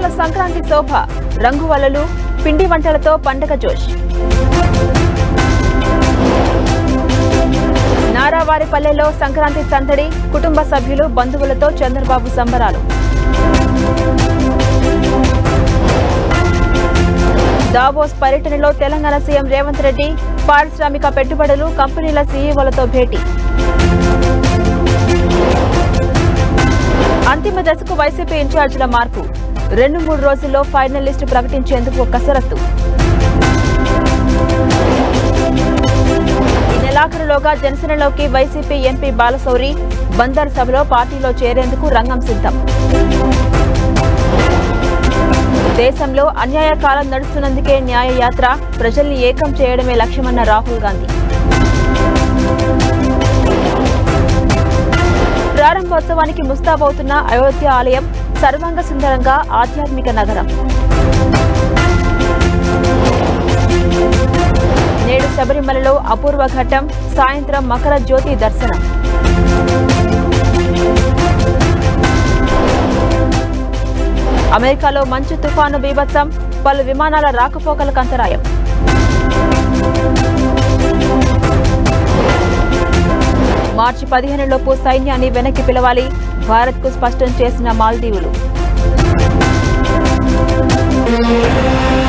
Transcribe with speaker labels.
Speaker 1: తెలంగాణలో సంక్రాంతి శోభ రంగు వలలు పిండి వంటలతో పండగ జోష్. నారావారిపల్లెలో సంక్రాంతి సందడి కుటుంబ సభ్యులు బంధువులతో చంద్రబాబు సంబరాలు. దావోస్ పర్యటనలో తెలంగాణ సీఎం రేవంత్ రెడ్డి పారిశ్రామిక పెట్టుబడులు కంపెనీల సీఈఓలతో భేటీ. అంతిమ దశకు వైసీపీ ఇన్ఛార్జీల మార్పు 2-3 రోజుల్లో ఫైనల్ లిస్టు ప్రకటించేందుకు కసరత్తు. ఈ నెలాఖరులోగా జనసేనలోకి వైసీపీ ఎంపీ బాలశౌరి బందర్ సభలో పార్టీలో చేరేందుకు రంగం సిద్ధం. దేశంలో అన్యాయ కాలం నడుస్తున్నందుకే న్యాయయాత్ర ప్రజల్ని ఏకం చేయడమే లక్ష్యమన్న రాహుల్ గాంధీ. ప్రారంభోత్సవానికి ముస్తాబవుతున్న అయోధ్య ఆలయం సర్వాంగ సుందరంగా ఆధ్యాత్మిక నగరం. నేడు శబరిమలలో అపూర్వ ఘట్టం సాయంత్రం మకర జ్యోతి దర్శనం. అమెరికాలో మంచు తుఫాను బీభత్సం పలు విమానాల రాకపోకలకు అంతరాయం. మార్చి 15లోపు సైన్యాన్ని వెనక్కి పిలవాలి భారత్కు స్పష్టం చేసిన మాల్దీవులు.